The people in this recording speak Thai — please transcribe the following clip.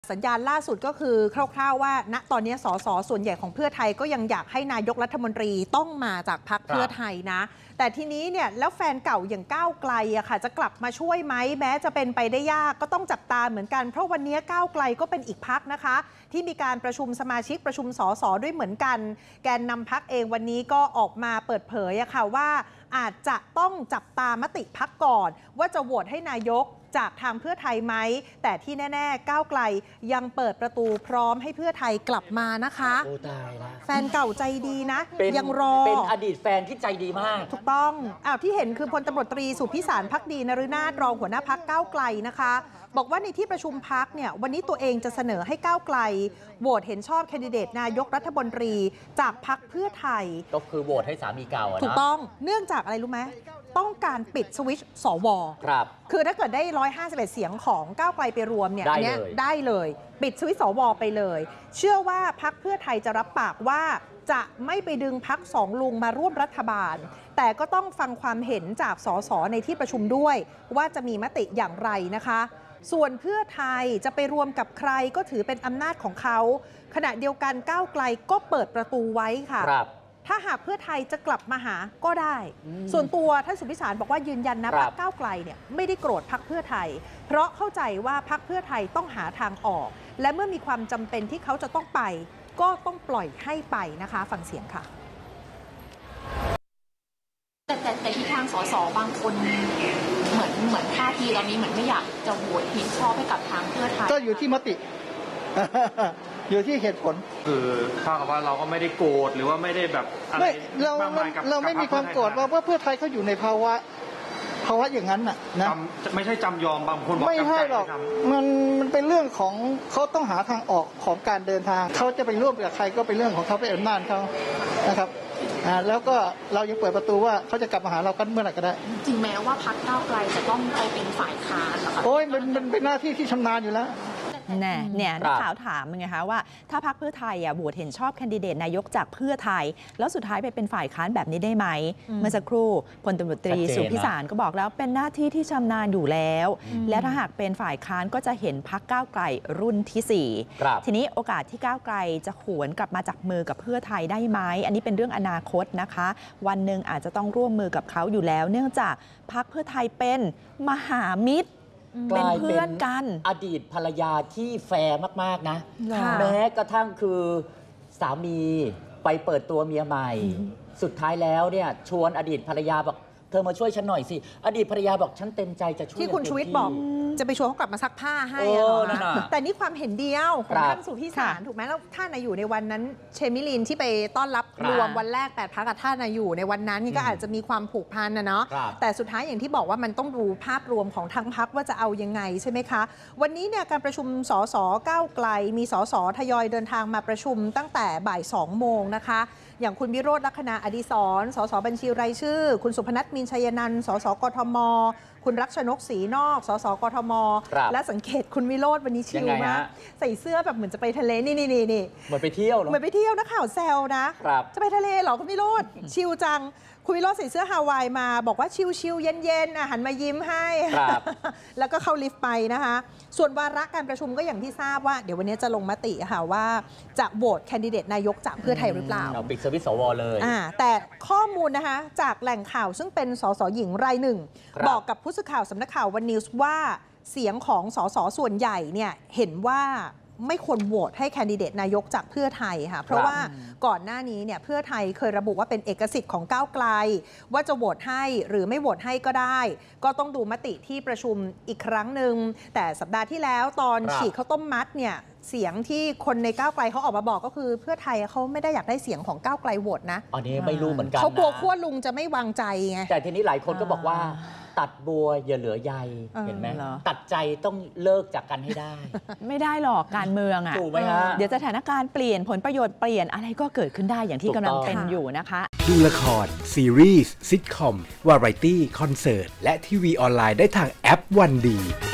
สัญญาณล่าสุดก็คือคร่าวๆว่าณตอนนี้สสส่วนใหญ่ของเพื่อไทยก็ยังอยากให้นายกรัฐมนตรีต้องมาจากพรรคเพื่อไทยนะแต่ทีนี้เนี่ยแล้วแฟนเก่าอย่างก้าวไกลอะค่ะจะกลับมาช่วยไหมแม้จะเป็นไปได้ยากก็ต้องจับตาเหมือนกันเพราะวันนี้ก้าวไกลก็เป็นอีกพรรคนะคะที่มีการประชุมสมาชิกประชุมสสด้วยเหมือนกันแกนนำพรรคเองวันนี้ก็ออกมาเปิดเผยอะค่ะว่าอาจจะต้องจับตามติพรรคก่อนว่าจะโหวตให้นายกจากทางเพื่อไทยไหมแต่ที่แน่ๆก้าวไกลยังเปิดประตูพร้อมให้เพื่อไทยกลับมานะคะโอ้ตายละแฟนเก่าใจดีนะยังรอเป็นอดีตแฟนที่ใจดีมากถูกต้องที่เห็นคือพลตำรวจตรีสุพิสารภักดีนฤนาถรองหัวหน้าพรรคก้าวไกลนะคะบอกว่าในที่ประชุมพรรคเนี่ยวันนี้ตัวเองจะเสนอให้ก้าวไกลโหวตเห็นชอบแคนดิเดตนายกรัฐมนตรีจากพรรคเพื่อไทยก็คือโหวตให้สามีเก่าถูกต้องเนื่องจากอะไรรู้ไหมต้องการปิดสวิตช์สวครับคือถ้าเกิดได้151เสียงของก้าวไกลไปรวมเนี่ยอันนี้ได้เลยปิดสวิตช์สวไปเลยเชื่อว่าพรรคเพื่อไทยจะรับปากว่าจะไม่ไปดึงพรรคสองลุงมาร่วมรัฐบาลแต่ก็ต้องฟังความเห็นจากสสในที่ประชุมด้วยว่าจะมีมติอย่างไรนะคะส่วนเพื่อไทยจะไปรวมกับใครก็ถือเป็นอำนาจของเขาขณะเดียวกันก้าวไกลก็เปิดประตูไว้ค่ะถ้าหากเพื่อไทยจะกลับมาหาก็ได้ส่วนตัวท่านสุพิสารบอกว่ายืนยันนะพรรคก้าวไกลเนี่ยไม่ได้โกรธพรรคเพื่อไทยเพราะเข้าใจว่าพรรคเพื่อไทยต้องหาทางออกและเมื่อมีความจำเป็นที่เขาจะต้องไปก็ต้องปล่อยให้ไปนะคะฟังเสียงค่ะแต่ที่ทางสสบางคนเหมือนท่าทีตอนนี้เหมือนไม่อยากจะโหวตเห็นชอบให้กับทางเพื่อไทยก็อยู่ที่มติ อยู่ที่เหตุผลคือถ้ากับว่าเราก็ไม่ได้โกรธหรือว่าไม่ได้แบบอะไรมากมายกับเราไม่มีความโกรธว่าเพื่อไทยเขาอยู่ในภาวะอย่างนั้นนะไม่ใช่จำยอมบางคนบอกไม่ใช่หรอกมันเป็นเรื่องของเขาต้องหาทางออกของการเดินทางเขาจะไปร่วมกับใครก็เป็นเรื่องของเขาเป็นอำนาจเขานะครับแล้วก็เรายังเปิดประตูว่าเขาจะกลับมาหาเรากันเมื่อไหร่ก็ได้ถึงแม้ว่าพรรคก้าวไกลจะต้องไปเป็นฝ่ายค้านโอ้ยมันเป็นหน้าที่ที่ชำนาญอยู่แล้วเนี่ยนักข่าวถามไงคะว่าถ้าพรรคเพื่อไทยโหวตเห็นชอบแคนดิเดตนายกจากเพื่อไทยแล้วสุดท้ายไปเป็นฝ่ายค้านแบบนี้ได้ไหมเมื่อสักครู่พลตำรวจตรีสุพิสารก็บอกแล้วเป็นหน้าที่ที่ชำนาญอยู่แล้วและถ้าหากเป็นฝ่ายค้านก็จะเห็นพรรคก้าวไกลรุ่นที่4ทีนี้โอกาสที่ก้าวไกลจะหวนกลับมาจับมือกับเพื่อไทยได้ไหมอันนี้เป็นเรื่องอนาคตนะคะวันหนึ่งอาจจะต้องร่วมมือกับเขาอยู่แล้วเนื่องจากพรรคเพื่อไทยเป็นมหามิตรเป็นเพื่อนกันอดีตภรรยาที่แฟร์มากๆนะแม้กระทั่งคือสามีไปเปิดตัวเมียใหม่สุดท้ายแล้วเนี่ยชวนอดีตภรรยาบอกเธอมาช่วยฉันหน่อยสิอดีตภรรยาบอกฉันเต็มใจจะช่วยที่คุณชูวิทย์บอกจะไปชวนเขากลับมาซักผ้าให้แต่นี่ความเห็นเดียวของท่านสุพิสารถูกไหมแล้วท่านอยู่ในวันนั้นเชมิลินที่ไปต้อนรับรวมวันแรก8 พรรคกับท่านอยู่ในวันนั้นก็อาจจะมีความผูกพันนะเนาะแต่สุดท้ายอย่างที่บอกว่ามันต้องดูภาพรวมของทั้งพรรคว่าจะเอายังไงใช่ไหมคะวันนี้เนี่ยการประชุมสสก้าวไกลมีสสทยอยเดินทางมาประชุมตั้งแต่บ่าย2 โมงนะคะอย่างคุณวิโรจน์ลักษณะอดิศรสสบัญชีรายชื่อคุณสุพนัทมีนชัยนันท์สสกทมคุณรักชนกศรีนอกสสกทมและสังเกตคุณวิโรจน์วันนี้ชิลมากใส่เสื้อแบบเหมือนจะไปทะเลนี่เหมือนไปเที่ยวเหมือนไปเที่ยวนักข่าวแซวนะจะไปทะเลเหรอคุณวิโรจน์ชิลจังคุณวิโรจน์ใส่เสื้อฮาวายมาบอกว่าชิลๆเย็นๆหันมายิ้มให้แล้วก็เข้าลิฟต์ไปนะคะส่วนวาระการประชุมก็อย่างที่ทราบว่าเดี๋ยววันนี้จะลงมติค่ะว่าจะโหวตแคนดิเดตนายกจากเพื่อไทยหรือเปล่าปิดสวิตช์สวเลยแต่ข้อมูลนะคะจากแหล่งข่าวซึ่งเป็นสสหญิงรายหนึ่งบอกกับผู้สื่อข่าวสำนักข่าววันนิวส์ว่าเสียงของสสส่วนใหญ่เนี่ยเห็นว่าไม่ควรโหวตให้แคนดิเดตนายกจากเพื่อไทยค่ะเพราะว่าก่อนหน้านี้เนี่ยเพื่อไทยเคยระบุว่าเป็นเอกสิทธิ์ของก้าวไกลว่าจะโหวตให้หรือไม่โหวตให้ก็ได้ก็ต้องดูมติที่ประชุมอีกครั้งหนึ่งแต่สัปดาห์ที่แล้วตอนฉีกข้าวต้มมัดเนี่ยเสียงที่คนในก้าวไกลเขาออกมาบอกก็คือเพื่อไทยเขาไม่ได้อยากได้เสียงของก้าวไกลโหวตนะอันนี้ไม่รู้เหมือนกันเขากลัวขั้วลุงจะไม่วางใจไงแต่ทีนี้หลายคนก็บอกว่าตัดบัวอย่าเหลือใยเห็นไหมตัดใจต้องเลิกจากกันให้ได้ไม่ได้หรอกการเมืองถูกไหมฮะเดี๋ยวสถานการณ์เปลี่ยนผลประโยชน์เปลี่ยนอะไรก็เกิดขึ้นได้อย่างที่กำลังเป็นอยู่นะคะดูละครซีรีส์ซิทคอมวาไรตี้คอนเสิร์ตและทีวีออนไลน์ได้ทางแอปวันดี